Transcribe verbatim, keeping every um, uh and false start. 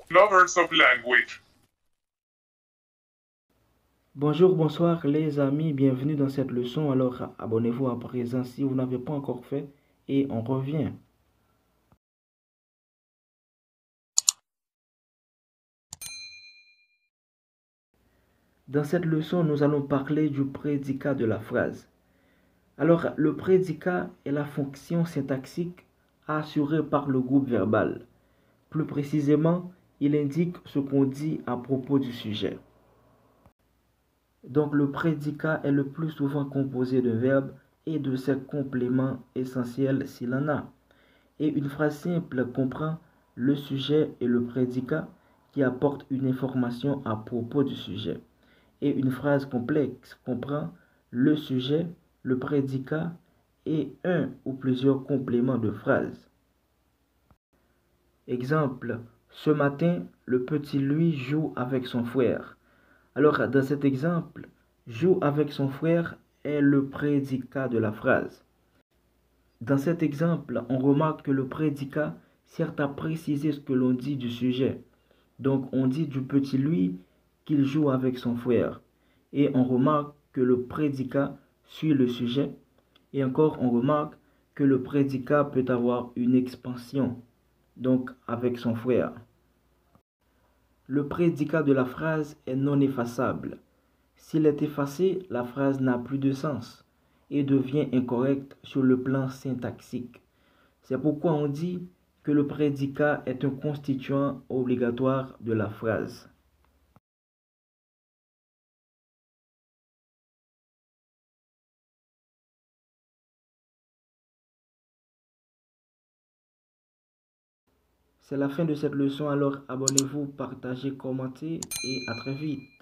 lovers of language. Bonjour, bonsoir les amis, bienvenue dans cette leçon. Alors abonnez-vous à présent si vous n'avez pas encore fait et on revient. Dans cette leçon, nous allons parler du prédicat de la phrase. Alors le prédicat est la fonction syntaxique assurée par le groupe verbal. Plus précisément, il indique ce qu'on dit à propos du sujet. Donc le prédicat est le plus souvent composé d'un verbe et de ses compléments essentiels s'il en a. Et une phrase simple comprend le sujet et le prédicat qui apportent une information à propos du sujet. Et une phrase complexe comprend le sujet, le prédicat et un ou plusieurs compléments de phrase. Exemple, ce matin, le petit Louis joue avec son frère. Alors, dans cet exemple, joue avec son frère est le prédicat de la phrase. Dans cet exemple, on remarque que le prédicat sert à préciser ce que l'on dit du sujet. Donc, on dit du petit Louis qu'il joue avec son frère. Et on remarque que le prédicat suit le sujet. Et encore, on remarque que le prédicat peut avoir une expansion, donc avec son frère. Le prédicat de la phrase est non effaçable. S'il est effacé, la phrase n'a plus de sens et devient incorrecte sur le plan syntaxique. C'est pourquoi on dit que le prédicat est un constituant obligatoire de la phrase. C'est la fin de cette leçon, alors abonnez-vous, partagez, commentez et à très vite.